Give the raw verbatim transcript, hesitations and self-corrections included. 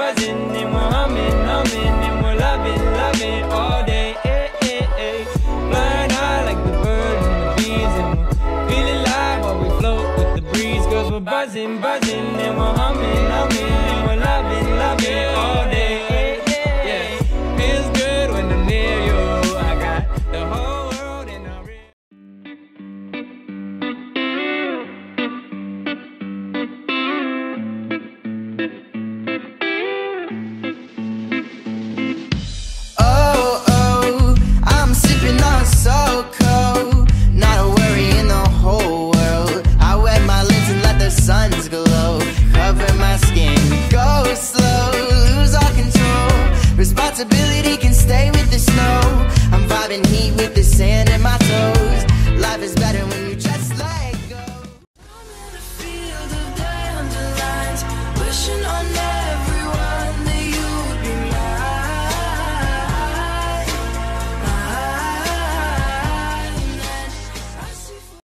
buzzing, and we're humming, humming, and we're loving, loving all day. Eh, eh, eh. Flying high like the birds and the bees, and we're feeling alive while we float with the breeze. Cause we're buzzing, buzzing, and we're humming, humming, and we're loving, loving all day.